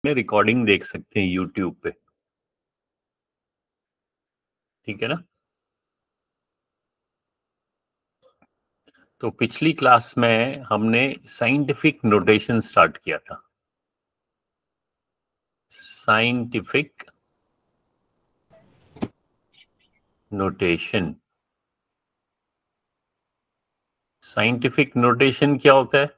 में रिकॉर्डिंग देख सकते हैं यूट्यूब पे, ठीक है ना। तो पिछली क्लास में हमने साइंटिफिक नोटेशन स्टार्ट किया था। साइंटिफिक नोटेशन, साइंटिफिक नोटेशन क्या होता है,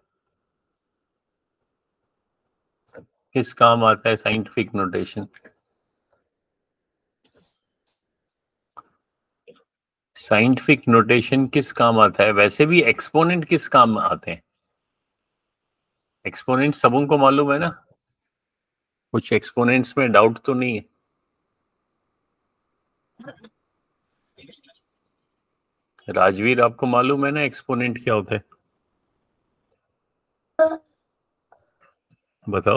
किस काम आता है साइंटिफिक नोटेशन? साइंटिफिक नोटेशन किस काम आता है? वैसे भी एक्सपोनेंट किस काम आते हैं? एक्सपोनेंट सबों को मालूम है ना, कुछ एक्सपोनेंट्स में डाउट तो नहीं है? राजवीर, आपको मालूम है ना एक्सपोनेंट क्या होता है? बताओ।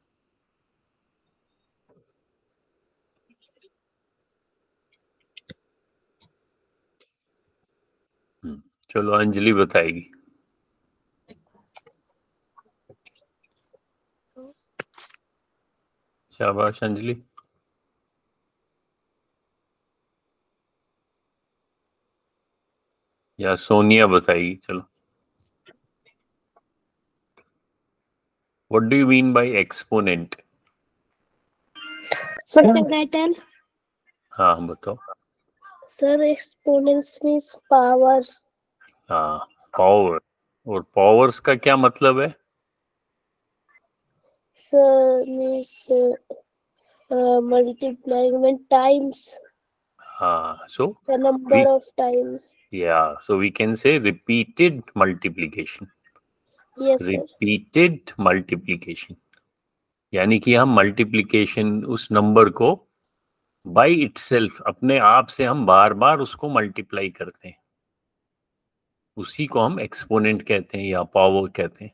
चलो अंजलि बताएगी। शाबाश अंजलि। या सोनिया बताएगी, चलो। What do you mean by exponent? Subtotal. हाँ बताओ। Sir, exponents means powers. हाँ, पावर। और पावर्स का क्या मतलब है? Sir means multiplying when times. हाँ, so The number of times. so we can say repeated multiplication. Yes, sir. Repeated multiplication, यानी कि हम मल्टीप्लिकेशन उस नंबर को बाय इटसेल्फ, अपने आप से हम बार बार उसको मल्टीप्लाई करते हैं, उसी को हम एक्सपोनेंट कहते हैं या पावर कहते हैं।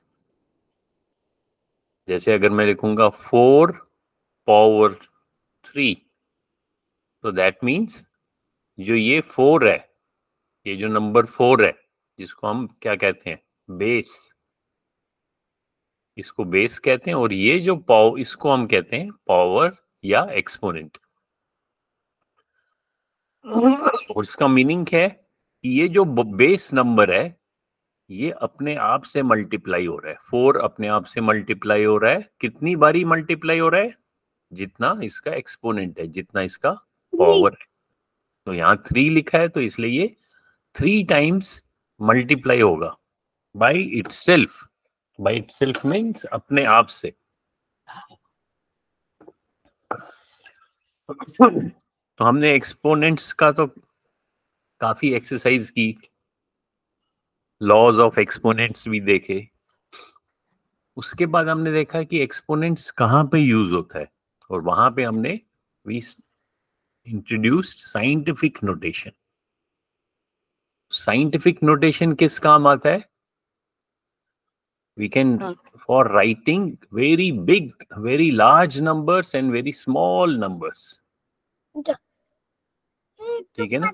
जैसे अगर मैं लिखूंगा 4 पावर 3, तो दैट मीन्स जो ये 4 है, ये जो नंबर 4 है, जिसको हम क्या कहते हैं, बेस, इसको बेस कहते हैं, और ये जो पावर, इसको हम कहते हैं पावर या एक्सपोनेंट। और इसका मीनिंग है कि ये जो बेस नंबर है, ये अपने आप से मल्टीप्लाई हो रहा है। 4 अपने आप से मल्टीप्लाई हो रहा है, कितनी बारी मल्टीप्लाई हो रहा है? जितना इसका एक्सपोनेंट है, जितना इसका पावर है। तो यहाँ 3 लिखा है, तो इसलिए ये 3 टाइम्स मल्टीप्लाई होगा by itself. By itself means अपने आप से। तो हमने एक्सपोनेंट्स का तो काफी एक्सरसाइज की, लॉज ऑफ एक्सपोनेंट्स भी देखे। उसके बाद हमने देखा कि एक्सपोनेंट्स कहाँ पे यूज होता है, और वहां पे हमने we introduced scientific notation. Scientific notation किस काम आता है? We can for writing very big, very large numbers and very small numbers, ठीक है ना।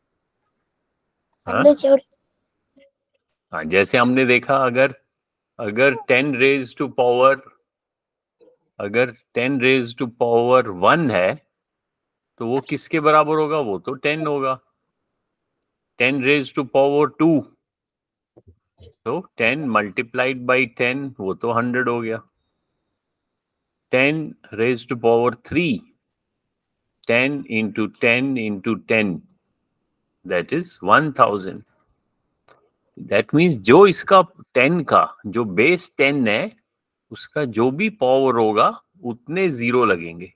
हाँ, जैसे हमने देखा, अगर 10 रेज टू पावर, अगर 10 रेज टू पावर 1 है, तो वो किसके बराबर होगा? वो तो 10 होगा। 10 रेज टू पावर 2, तो 10 मल्टीप्लाइड बाई 10, वो तो 100 हो गया। 10 raise to power 3, 10 into 10 into 10, that is 1000। That means जो इसका 10 का जो बेस 10 है, उसका जो भी पावर होगा उतने जीरो लगेंगे।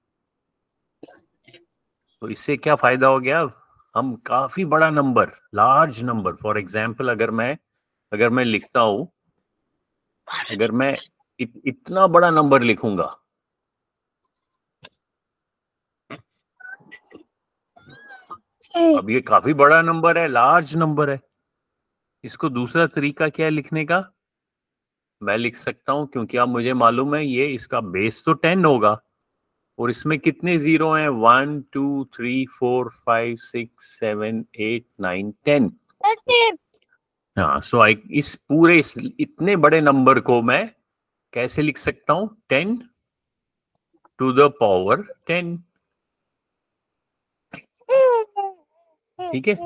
तो इससे क्या फायदा हो गया? हम काफी बड़ा number, large number, for example अगर मैं लिखता हूं, अगर मैं इतना बड़ा नंबर लिखूंगा, अब ये काफी बड़ा नंबर है, लार्ज नंबर है, इसको दूसरा तरीका क्या है लिखने का? मैं लिख सकता हूं, क्योंकि अब मुझे मालूम है ये इसका बेस तो 10 होगा, और इसमें कितने जीरो हैं? 1 2 3 4 5 6 7 8 9 10। हाँ, सो आई इतने बड़े नंबर को मैं कैसे लिख सकता हूं? 10 टू द पावर 10। ठीक है,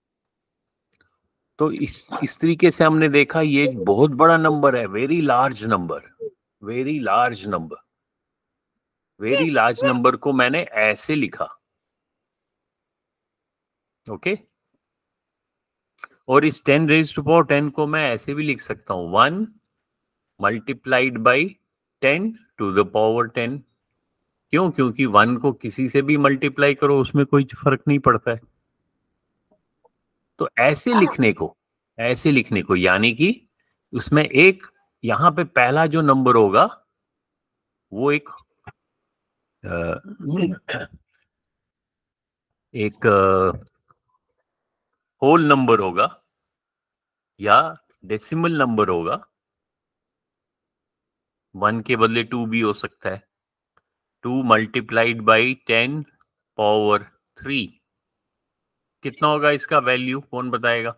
तो इस तरीके से हमने देखा ये बहुत बड़ा नंबर है, very large number, very large number. Very large number को मैंने ऐसे लिखा, ओके। और इस 10 रेज टू पावर 10 को मैं ऐसे भी लिख सकता हूं, 1 multiplied by 10 to the power 10। क्यों? क्योंकि 1 को किसी से भी मल्टीप्लाई करो उसमें कोई फर्क नहीं पड़ता है। तो ऐसे लिखने को यानी कि उसमें एक यहां पे पहला जो नंबर होगा वो एक होल नंबर होगा या डेसिमल नंबर होगा। 1 के बदले 2 भी हो सकता है। 2 मल्टीप्लाइड बाई 10 पावर 3 कितना होगा इसका वैल्यू? कौन बताएगा?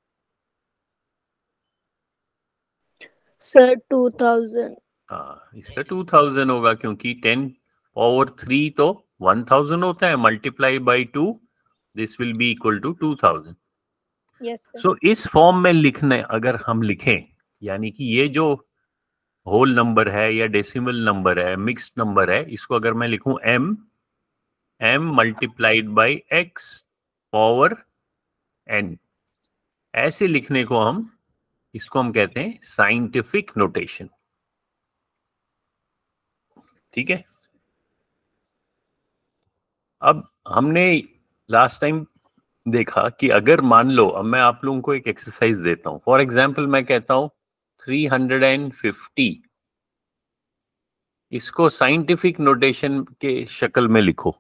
सर 2000। हाँ, इसका 2000 होगा क्योंकि 10 पावर 3 तो 1000 होता है, multiply by 2 this will be equal to 2000। Yes sir. So इस फॉर्म में लिखने अगर हम लिखें, यानी कि ये जो होल नंबर है या डेसिमल नंबर है, मिक्स्ड नंबर है, इसको अगर मैं लिखूं m multiplied by x power n, ऐसे लिखने को इसको हम कहते हैं साइंटिफिक नोटेशन। ठीक है, अब हमने लास्ट टाइम देखा कि अगर मान लो, अब मैं आप लोगों को एक एक्सरसाइज देता हूं। फॉर एग्जांपल मैं कहता हूं 350, इसको साइंटिफिक नोटेशन के शक्ल में लिखो।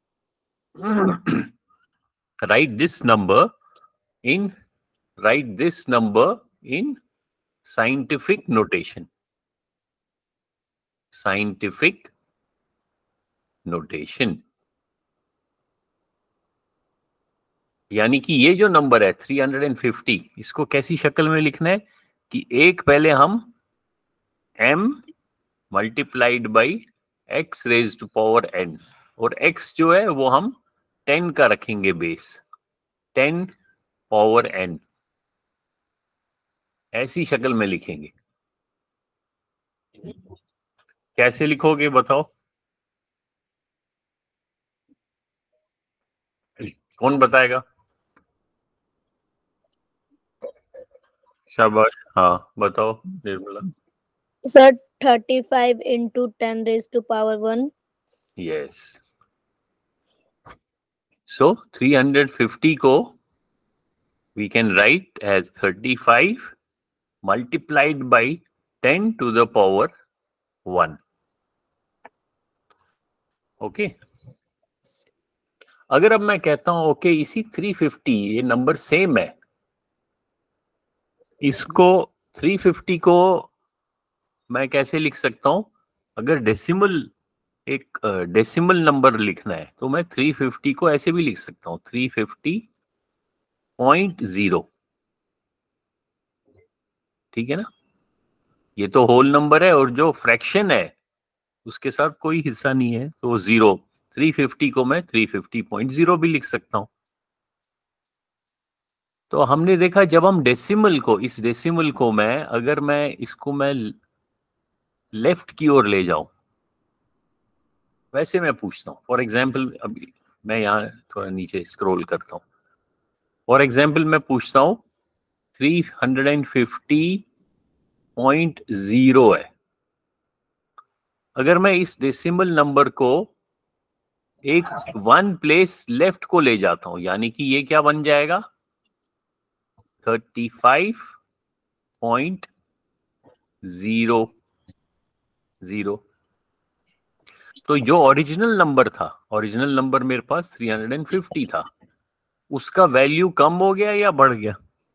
Write this number in scientific notation. Scientific notation यानी कि ये जो नंबर है 350, इसको कैसी शक्ल में लिखना है कि एक पहले हम m multiplied by x raise to power n, और x जो है वो हम 10 का रखेंगे बेस, 10 पावर n, ऐसी शक्ल में लिखेंगे। कैसे लिखोगे बताओ? कौन बताएगा? शाबाश, हाँ बताओ Nirmala. Sir 35 into 10 raised to power 1। Yes, so 350 को we can write as 35 multiplied by 10 to the power 1। Okay, अगर अब मैं कहता हूं ओके इसी 350, ये नंबर सेम है, इसको 350 को मैं कैसे लिख सकता हूं? अगर एक डेसिमल नंबर लिखना है तो मैं 350 को ऐसे भी लिख सकता हूं, 350.0। ठीक है ना, ये तो होल नंबर है और जो फ्रैक्शन है उसके साथ कोई हिस्सा नहीं है, तो 0। 350 को मैं 350.0 भी लिख सकता हूं। तो हमने देखा जब हम इस डेसिमल को मैं लेफ्ट की ओर ले जाऊं, वैसे मैं पूछता हूं। फॉर एग्जाम्पल अभी मैं यहाँ थोड़ा नीचे स्क्रॉल करता हूं। फॉर एग्जाम्पल मैं पूछता हूं 350.0 है। अगर मैं इस डेसिमल नंबर को एक 1 प्लेस लेफ्ट को ले जाता हूं, यानी कि ये क्या बन जाएगा? 35.00। तो जो ओरिजिनल नंबर मेरे पास 350 था, उसका वैल्यू कम हो गया या बढ़ गया?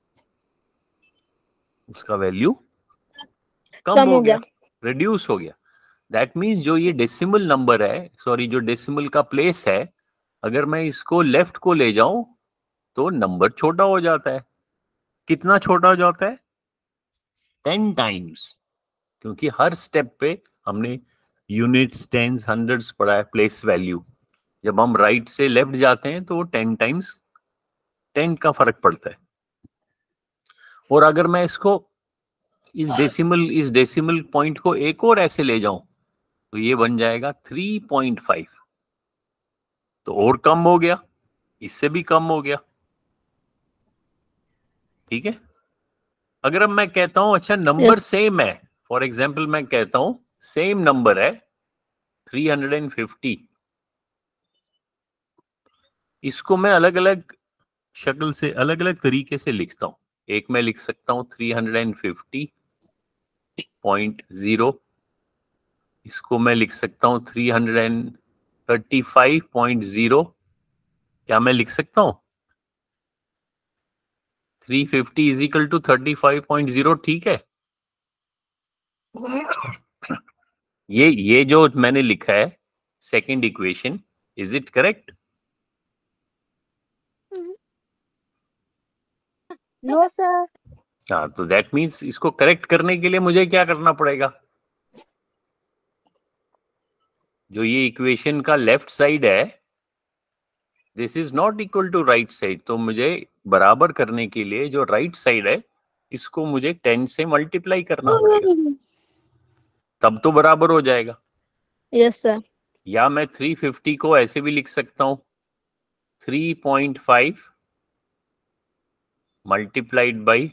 उसका वैल्यू कम हो गया, रिड्यूस हो गया। दैट मीन्स जो ये डेसिमल नंबर है, जो डेसिमल का प्लेस है, अगर मैं इसको लेफ्ट को ले जाऊं तो नंबर छोटा हो जाता है। कितना छोटा हो जाता है? 10 टाइम्स, क्योंकि हर स्टेप पे हमने यूनिट्स, टेंस, हंड्रेड्स पढ़ा है, प्लेस वैल्यू। जब हम राइट से लेफ्ट जाते हैं तो 10 टाइम्स 10 का फर्क पड़ता है। और अगर मैं इसको इस डेसिमल पॉइंट को एक और ऐसे ले जाऊं तो ये बन जाएगा 3.5, तो और कम हो गया, इससे भी कम हो गया। ठीक है। अगर अब मैं कहता हूं अच्छा नंबर सेम है, फॉर एग्जाम्पल मैं कहता हूं सेम नंबर है 350, इसको मैं अलग अलग शक्ल से, अलग अलग तरीके से लिखता हूं। एक मैं लिख सकता हूं 350.0, इसको मैं लिख सकता हूं 335.0। क्या मैं लिख सकता हूं 350 इज इक्वल टू 35.0? ठीक है। ये जो मैंने लिखा है second equation, is it correct? No sir. हाँ, तो दैट मीन्स इसको करेक्ट करने के लिए मुझे क्या करना पड़ेगा? जो ये इक्वेशन का लेफ्ट साइड है, this is not equal to right side, तो मुझे बराबर करने के लिए जो राइट साइड है इसको मुझे 10 से मल्टीप्लाई करना पड़ेगा, तब तो बराबर हो जाएगा। Yes sir. या मैं 350 को ऐसे भी लिख सकता हूं 3.5 मल्टीप्लाइड बाई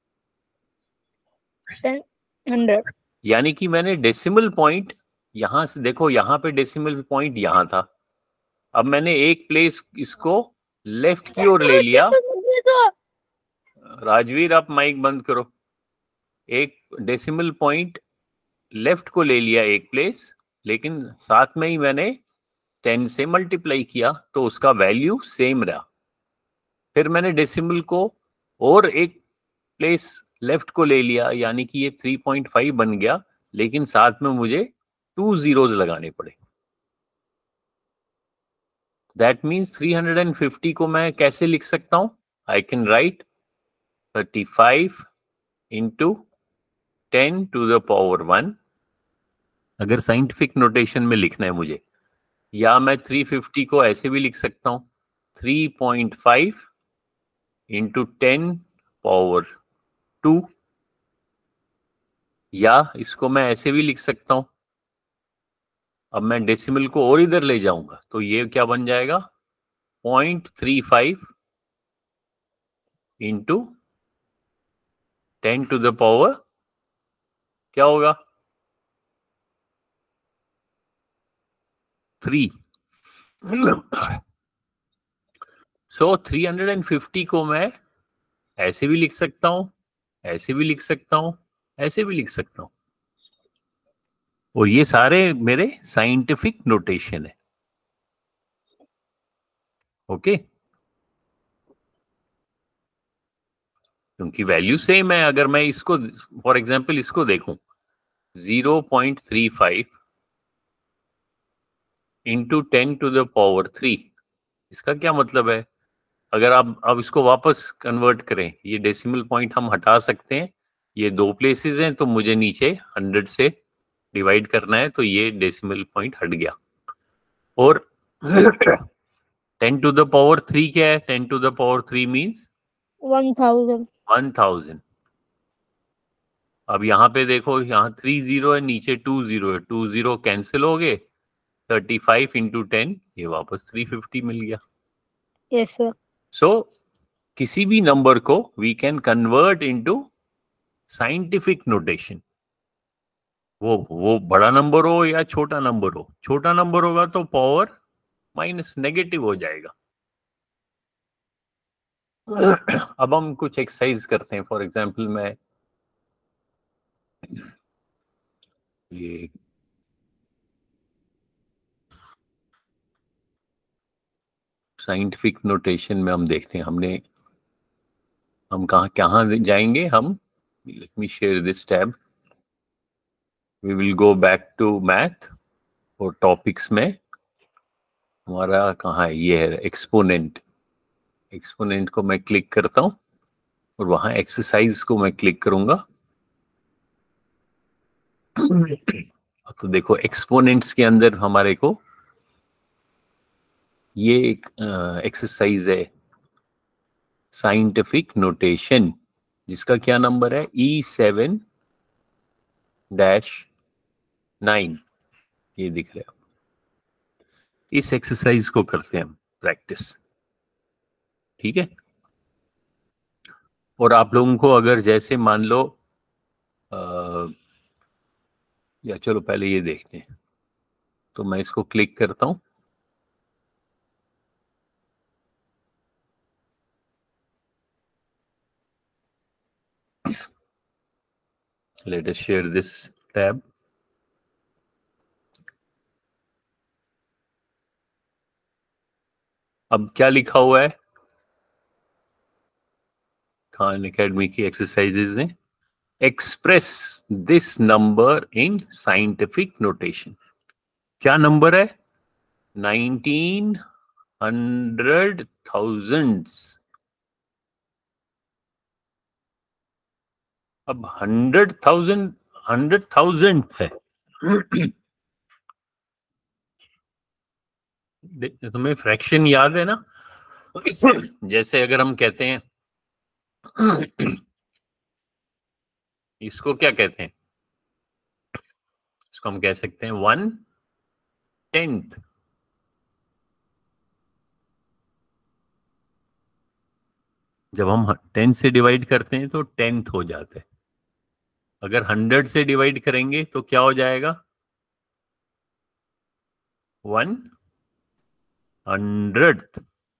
100, यानी कि मैंने डेसिमल पॉइंट यहां से, देखो यहां पे डेसिमल पॉइंट यहां था, अब मैंने एक प्लेस इसको लेफ्ट की ओर ले लिया। राजवीर आप माइक बंद करो। एक डेसिमल पॉइंट लेफ्ट को ले लिया एक प्लेस, लेकिन साथ में ही मैंने 10 से मल्टीप्लाई किया तो उसका वैल्यू सेम रहा। फिर मैंने डेसिमल को और एक प्लेस लेफ्ट को ले लिया, यानी कि ये 3.5 बन गया, लेकिन साथ में मुझे 2 जीरोस लगाने पड़े। दैट मीन्स 350 को मैं कैसे लिख सकता हूं? I can write 35 into 10 to the power 1, अगर साइंटिफिक नोटेशन में लिखना है मुझे। या मैं 350 को ऐसे भी लिख सकता हूं 3.5 इंटू 10 पावर 2, या इसको मैं ऐसे भी लिख सकता हूं, अब मैं डेसिमल को और इधर ले जाऊंगा तो ये क्या बन जाएगा 0.35 इंटू 10 टू द पावर, क्या होगा 3। सो 350 को मैं ऐसे भी लिख सकता हूं, ऐसे भी लिख सकता हूं, ऐसे भी लिख सकता हूं, और ये सारे मेरे साइंटिफिक नोटेशन है। ओके, क्योंकि वैल्यू सेम है। अगर मैं इसको फॉर एग्जांपल इसको देखूं 0.35 इंटू 10 टू द पावर 3, इसका क्या मतलब है? अगर आप अब इसको वापस कन्वर्ट करें, ये डेसिमल पॉइंट हम हटा सकते हैं, ये दो प्लेसेस हैं तो मुझे नीचे 100 से डिवाइड करना है, तो ये डेसिमल पॉइंट हट गया। और 10 टू द पावर 3 क्या है? 10 टू द पावर 3 मीन्स 1000। अब यहाँ पे देखो, यहाँ 3 जीरो है, नीचे 2 जीरो है, 2 जीरो कैंसिल हो गए, 35 इंटू 10 ये वापस 350 मिल गया। Yes sir. सो किसी भी नंबर को we can convert into scientific notation. वो बड़ा नंबर हो या छोटा नंबर हो, छोटा नंबर होगा तो पावर माइनस नेगेटिव हो जाएगा। अब हम कुछ एक्सरसाइज करते हैं। फॉर एग्जांपल मैं ये साइंटिफिक नोटेशन में हम देखते हैं हम कहाँ जाएंगे। हम let me share this tab, we will go back to math, और टॉपिक्स में हमारा कहाँ है, ये है एक्सपोनेंट। एक्सपोनेंट को मैं क्लिक करता हूँ और वहां एक्सरसाइज को मैं क्लिक करूंगा। तो देखो एक्सपोनेंट्स के अंदर हमारे को ये एक एक्सरसाइज है, साइंटिफिक नोटेशन, जिसका क्या नंबर है E7-9, ये दिख रहा है। इस एक्सरसाइज को करते हैं हम प्रैक्टिस, ठीक है। और आप लोगों को अगर जैसे मान लो या चलो पहले ये देखते हैं, तो मैं इसको क्लिक करता हूं। Let us share this tab. अब क्या लिखा हुआ है खान एकेडमी की एक्सरसाइजेज में? Express this number in scientific notation. क्या नंबर है? 1900,000। अब 100,000 है। तुम्हें फ्रैक्शन याद है ना? जैसे अगर हम कहते हैं इसको क्या कहते हैं? इसको हम कह सकते हैं 1/10। जब हम 10 से डिवाइड करते हैं तो 10th हो जाता है। अगर 100 से डिवाइड करेंगे तो क्या हो जाएगा? 1/100th।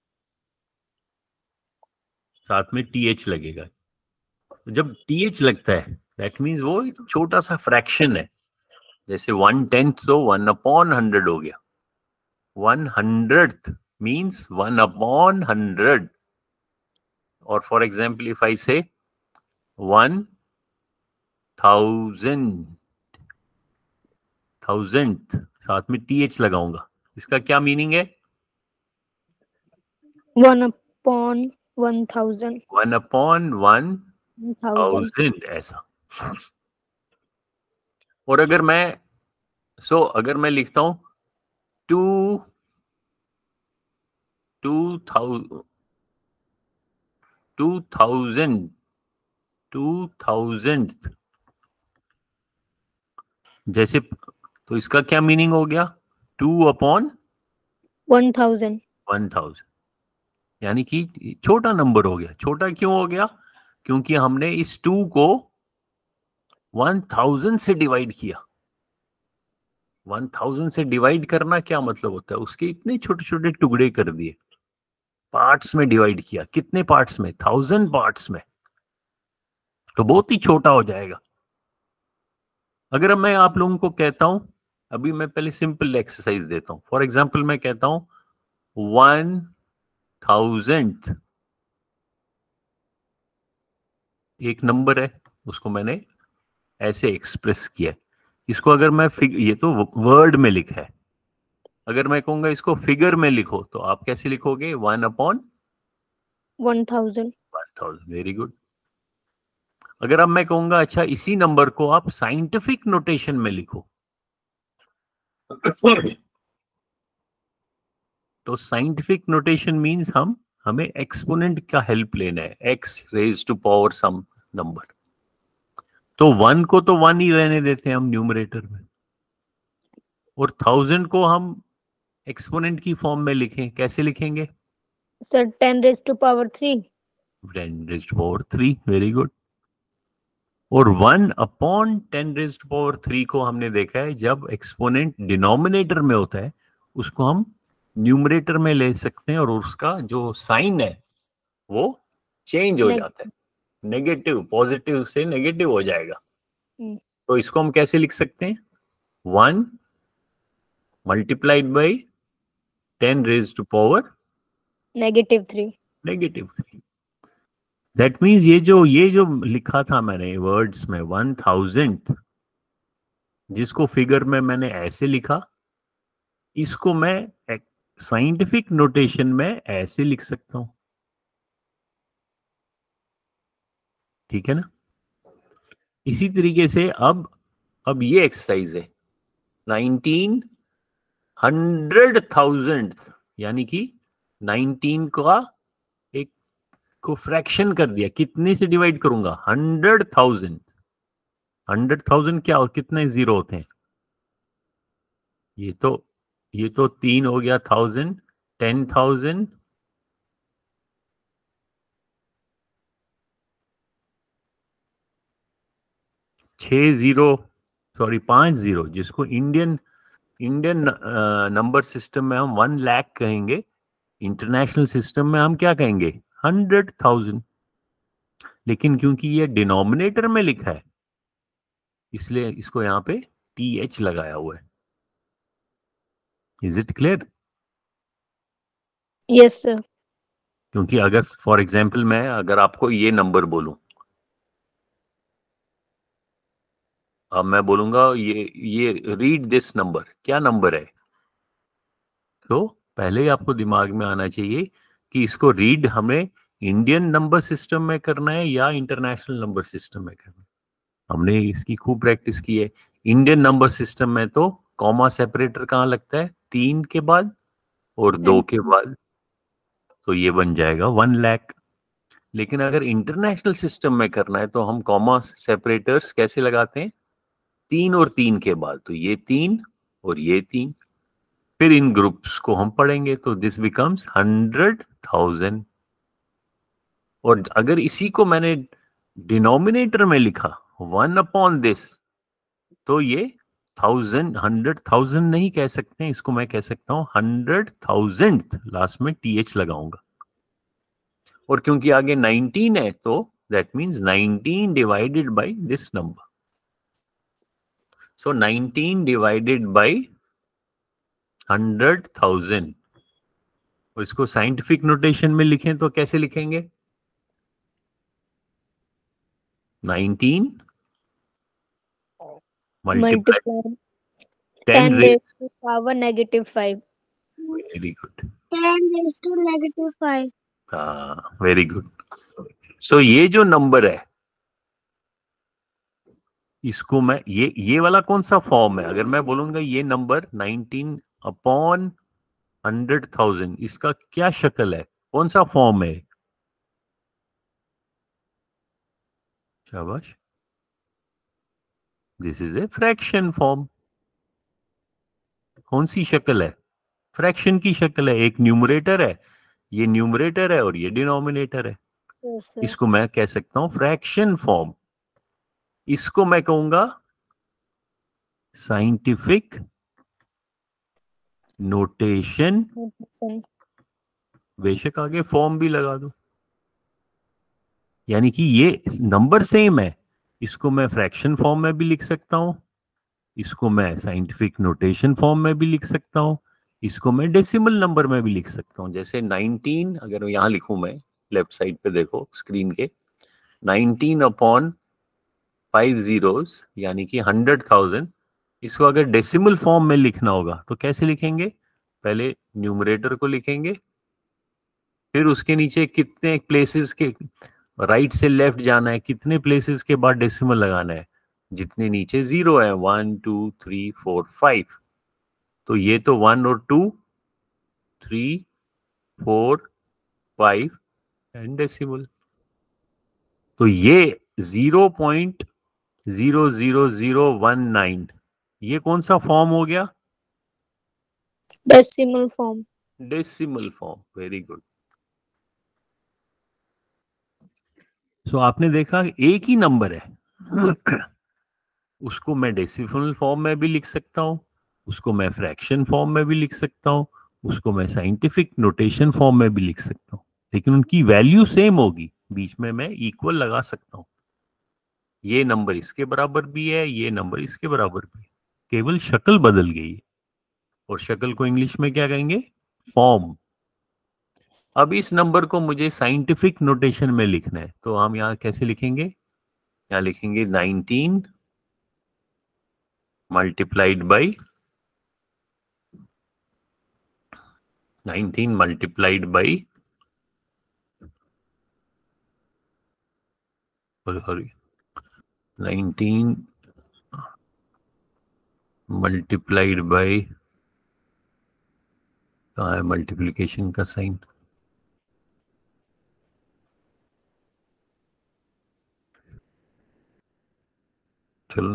साथ में TH लगेगा। जब TH लगता है दैट मीन्स वो एक छोटा सा फ्रैक्शन है। जैसे 1/10 तो 1/100 हो गया। 100th means 1/100। और फॉर एग्जाम्पल इफ आई से 1000th, साथ में TH लगाऊंगा, इसका क्या मीनिंग है? 1/1000। 1/1000 ऐसा। और अगर मैं अगर मैं लिखता हूं 2000th जैसे, तो इसका क्या मीनिंग हो गया? 2/1000, यानी कि छोटा नंबर हो गया। छोटा क्यों हो गया? क्योंकि हमने इस 2 को 1000 से डिवाइड किया। 1000 से डिवाइड करना क्या मतलब होता है? उसके इतने छोटे छोटे टुकड़े कर दिए, पार्ट्स में डिवाइड किया। कितने पार्ट्स में? 1000 पार्ट्स में, तो बहुत ही छोटा हो जाएगा। अगर मैं आप लोगों को कहता हूं, अभी मैं पहले सिंपल एक्सरसाइज देता हूं। फॉर एग्जाम्पल मैं कहता हूं 1000th एक नंबर है, उसको मैंने ऐसे एक्सप्रेस किया। इसको अगर मैं ये तो वर्ड में लिखा है, अगर मैं कहूंगा इसको फिगर में लिखो तो आप कैसे लिखोगे? 1/1000। Very good. अगर अब मैं कहूंगा अच्छा इसी नंबर को आप साइंटिफिक नोटेशन में लिखो, तो साइंटिफिक नोटेशन मींस हमें एक्सपोनेंट का हेल्प लेना है, x raise to power some number. तो 1 को तो 1 ही रहने देते हैं हम न्यूमरेटर में, और 1000 को हम एक्सपोनेंट की फॉर्म में लिखें। कैसे लिखेंगे? सर 10⁻3। 10⁻3, very good. और 1/10⁻3 को हमने देखा है जब एक्सपोनेंट डिनोमिनेटर में होता है उसको हम न्यूमरेटर में ले सकते हैं, और उसका जो साइन है वो चेंज हो जाता है, नेगेटिव, पॉजिटिव से नेगेटिव हो जाएगा। तो इसको हम कैसे लिख सकते हैं? 1 मल्टीप्लाइड बाई 10⁻³ -3। दैट मीन्स ये जो लिखा था मैंने वर्ड्स में 1000th, जिसको फिगर में मैंने ऐसे लिखा, इसको मैं साइंटिफिक नोटेशन में ऐसे लिख सकता हूं। ठीक है ना? इसी तरीके से अब ये एक्सरसाइज है। 1900,000, यानी कि 19 का एक को फ्रैक्शन कर दिया, कितने से डिवाइड करूंगा? 100,000। 100,000 क्या हो, कितने जीरो होते हैं? ये तो 3 हो गया, 1000, 10,000, 6 जीरो, सॉरी 5 जीरो, जिसको इंडियन नंबर सिस्टम में हम 1 लाख कहेंगे, इंटरनेशनल सिस्टम में हम क्या कहेंगे? 100,000। लेकिन क्योंकि ये डिनोमिनेटर में लिखा है, इसलिए इसको यहाँ पे TH लगाया हुआ है। Is it clear? Yes, sir. क्योंकि अगर फॉर एग्जाम्पल मैं अगर आपको ये नंबर बोलूं, अब मैं बोलूंगा ये रीड दिस नंबर, क्या नंबर है? तो पहले ही आपको दिमाग में आना चाहिए कि इसको रीड हमें इंडियन नंबर सिस्टम में करना है या इंटरनेशनल नंबर सिस्टम में करना है। हमने इसकी खूब प्रैक्टिस की है। इंडियन नंबर सिस्टम में तो कॉमा सेपरेटर कहाँ लगता है? 3 के बाद और 2 के बाद, तो ये बन जाएगा 1 लाख। लेकिन अगर इंटरनेशनल सिस्टम में करना है तो हम कॉमा सेपरेटर्स कैसे लगाते हैं? 3 और 3 के बाद, तो ये 3 और ये 3, फिर इन ग्रुप्स को हम पढ़ेंगे, तो दिस बिकम्स 100,000। और अगर इसी को मैंने डिनोमिनेटर में लिखा 1 अपॉन दिस, तो ये 1000, 100,000 नहीं कह सकते, इसको मैं कह सकता हूं 100,000, लास्ट में TH लगाऊंगा। और क्योंकि आगे 19 है, तो that means 19 divided by this number. So 19 divided by 100,000। और इसको साइंटिफिक नोटेशन में लिखें तो कैसे लिखेंगे? 19 multiply Multiply 10 10 raise, raised to power -5. Very good, 10 raised to -5. हाँ वेरी गुड। सो ये जो नंबर है, इसको मैं ये वाला कौन सा फॉर्म है? अगर मैं बोलूंगा ये नंबर 19 अपॉन 100,000, इसका क्या शक्ल है, कौन सा फॉर्म है? शाबाश, this is a fraction form. कौन सी शक्ल है? फ्रैक्शन की शक्ल है। एक न्यूमरेटर है, ये न्यूमरेटर है, और ये डिनोमिनेटर है। Yes, sir. इसको मैं कह सकता हूं फ्रैक्शन फॉर्म। इसको मैं कहूंगा साइंटिफिक नोटेशन, Notation. बेशक आगे फॉर्म भी लगा दो। यानी कि ये नंबर सेम है, इसको मैं फ्रैक्शन फॉर्म में भी लिख सकता हूं, इसको मैं साइंटिफिक नोटेशन फॉर्म में भी लिख सकता हूं, इसको मैं डेसिमल नंबर में भी लिख सकता हूं। जैसे 19, अगर यहां लिखूं मैं, लेफ्ट साइड पे देखो स्क्रीन के, 19 अपॉन 5 जीरोस, यानी कि 100,000। इसको अगर डेसिमल फॉर्म में लिखना होगा तो कैसे लिखेंगे? पहले न्यूमरेटर को लिखेंगे, फिर उसके नीचे कितने प्लेसेस के राइट से लेफ्ट जाना है, कितने प्लेसेस के बाद डेसिमल लगाना है, जितने नीचे जीरो है, 1 2 3 4 5। तो ये तो 1 और 2, 3 4 5 एंड डेसिमल। तो ये 0.00019, ये कौन सा फॉर्म हो गया? Decimal form. Decimal form. Very good. So आपने देखा एक ही नंबर है, उसको मैं डेसिमल फॉर्म में भी लिख सकता हूँ, उसको मैं फ्रैक्शन फॉर्म में भी लिख सकता हूँ, उसको मैं साइंटिफिक नोटेशन फॉर्म में भी लिख सकता हूँ, लेकिन उनकी वैल्यू सेम होगी। बीच में मैं इक्वल लगा सकता हूँ। ये नंबर इसके बराबर भी है, ये नंबर इसके बराबर भी है, केवल शक्ल बदल गई है। और शक्ल को इंग्लिश में क्या कहेंगे? फॉर्म। अब इस नंबर को मुझे साइंटिफिक नोटेशन में लिखना है, तो हम यहाँ कैसे लिखेंगे? यहाँ लिखेंगे 19 multiplied by 19 multiplied by, sorry 19 multiplied by, कहाँ है मल्टीप्लिकेशन का साइन? चलो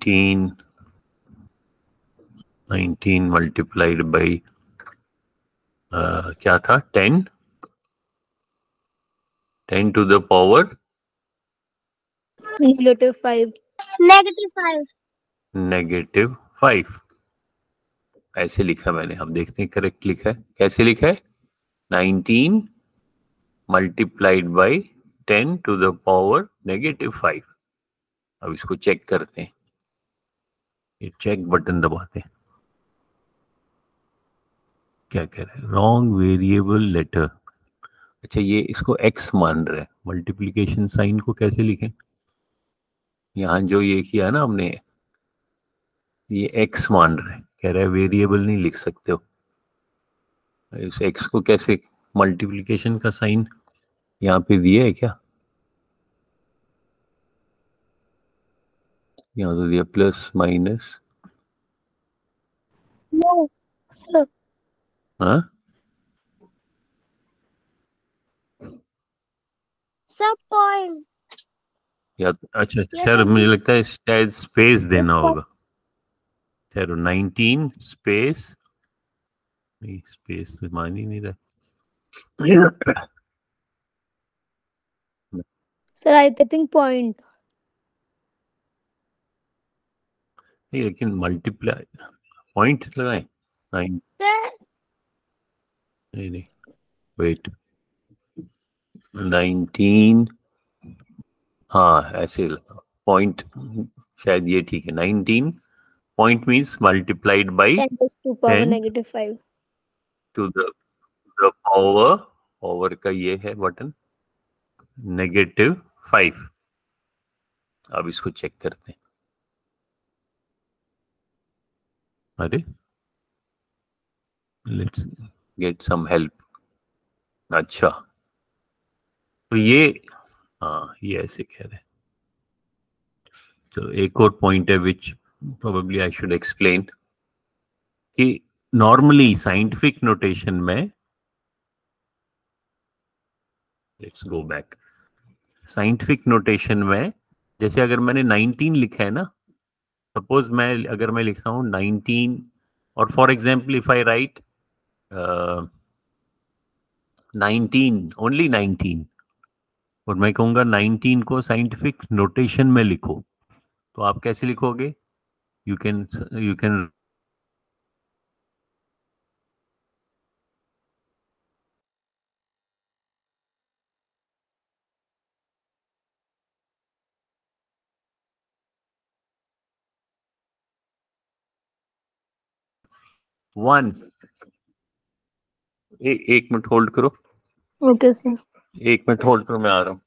19 मल्टीप्लाइड बाई क्या था, 10 टू द पावर -5. -5। ऐसे लिखा मैंने, अब देखते हैं करेक्ट लिखा है कैसे लिखा है। 19 multiplied by 10 to the power -5। अब इसको चेक करते हैं, ये चेक बटन दबाते हैं। क्या कह रहे हैं, रॉन्ग वेरिएबल लेटर। अच्छा, ये इसको x मान रहे हैं, मल्टीप्लिकेशन साइन को कैसे लिखें? यहाँ जो ये किया ना हमने, ये x मान रहे हैं, कह रहा है वेरिएबल नहीं लिख सकते हो। इस x को कैसे, मल्टीप्लिकेशन का साइन यहाँ पे दिया है क्या? यहाँ तो दिया प्लस माइनस। हाँ, सब पॉइंट या अच्छा खैर, मुझे लगता है शायद स्पेस देना होगा। खैर 19 स्पेस, नहीं स्पेस तो मान ही नहीं रहा। Sir I think point. नहीं लेकिन मल्टीप्लाई पॉइंट लगाए 9, नहीं नहीं, वेट, 19, हाँ ऐसे पॉइंट, शायद ये ठीक है। 19 point means multiplied by 10 10 to power -5. To the power, power का ये है बटन, -5। अब इसको चेक करते हैं। अरे लेट्स गेट सम हेल्प। अच्छा, तो ये, हाँ ये ऐसे कह रहे हैं। चलो एक और पॉइंट है which probably I should explain, कि नॉर्मली साइंटिफिक नोटेशन में, let's go back, scientific notation में जैसे अगर मैंने 19 लिखा है ना, सपोज मैं अगर मैं लिखता हूँ 19, और for example if I write 19, only 19, और मैं कहूँगा 19 को साइंटिफिक नोटेशन में लिखो, तो आप कैसे लिखोगे? यू कैन 1, एक मिनट होल्ड करो, ओके सर। एक मिनट होल्ड करो, मैं आ रहा हूँ।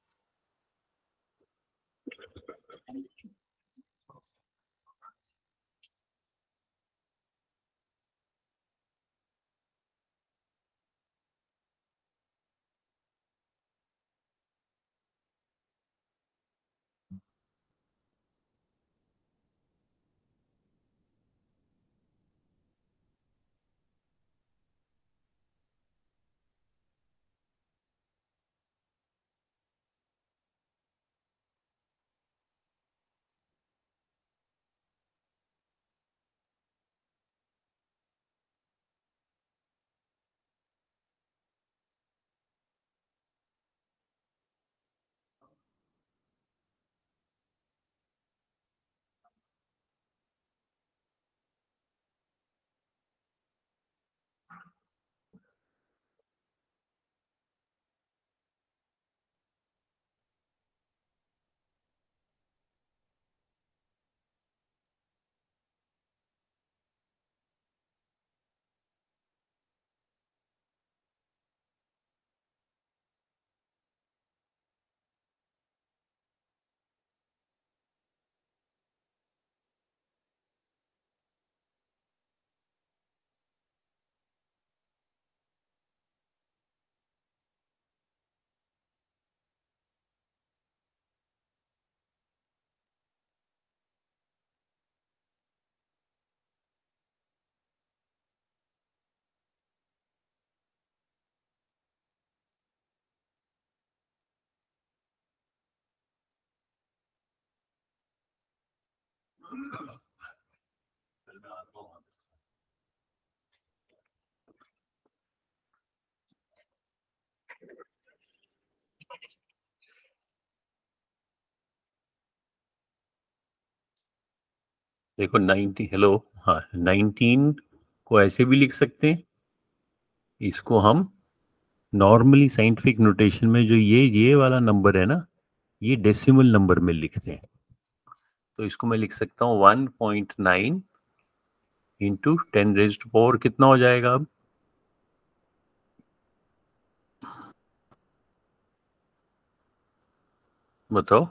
देखो 90, हेलो, हाँ 19 को ऐसे भी लिख सकते हैं, इसको हम नॉर्मली साइंटिफिक नोटेशन में जो ये वाला नंबर है ना, ये डेसिमल नंबर में लिखते हैं। तो इसको मैं लिख सकता हूँ 1.9 इंटू 10 रेज़ टू पावर कितना हो जाएगा अब? बताओ।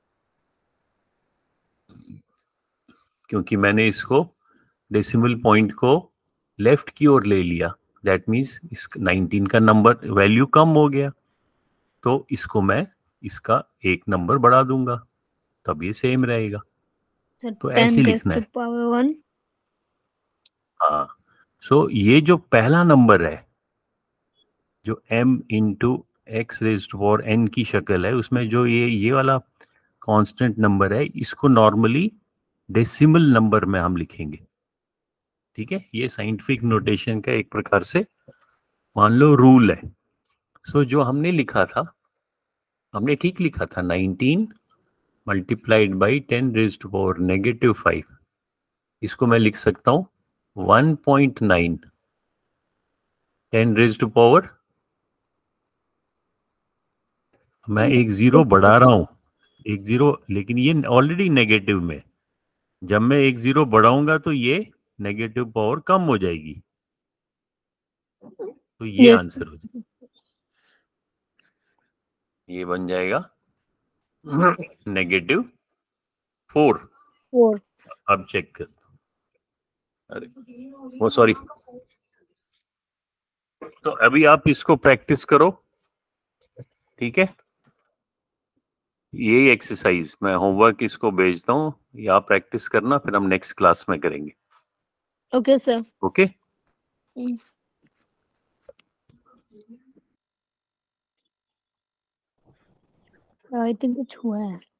क्योंकि मैंने इसको डेसिमल पॉइंट को लेफ्ट की ओर ले लिया, दैट मीन्स इस 19 का नंबर वैल्यू कम हो गया, तो इसको मैं इसका एक नंबर बढ़ा दूंगा, तब ये सेम रहेगा। तो ऐसे 10 लिखना raised to है। power 1. हाँ, सो ये जो पहला नंबर है, जो m into x raise to power n की शक्ल है, उसमें जो ये वाला कांस्टेंट नंबर है, इसको नॉर्मली डेसिमल नंबर में हम लिखेंगे। ठीक है, ये साइंटिफिक नोटेशन का एक प्रकार से मान लो रूल है। सो जो हमने लिखा था, हमने ठीक लिखा था 19 multiplied by 10 raise to power -5, इसको मैं लिख सकता हूँ 1.9 10 रेज टू पावर, मैं एक जीरो बढ़ा रहा हूँ, एक जीरो, लेकिन ये ऑलरेडी नेगेटिव में, जब मैं एक जीरो बढ़ाऊंगा तो ये नेगेटिव पावर कम हो जाएगी, तो ये Yes. आंसर हो जाएगा, ये बन जाएगा -4। 4. अब चेक कर, अरे वो सॉरी, तो अभी आप इसको प्रैक्टिस करो, ठीक है। ये एक्सरसाइज मैं होमवर्क इसको भेजता हूँ, ये आप प्रैक्टिस करना, फिर हम नेक्स्ट क्लास में करेंगे। Okay, sir. Okay. I think it's हुआ है.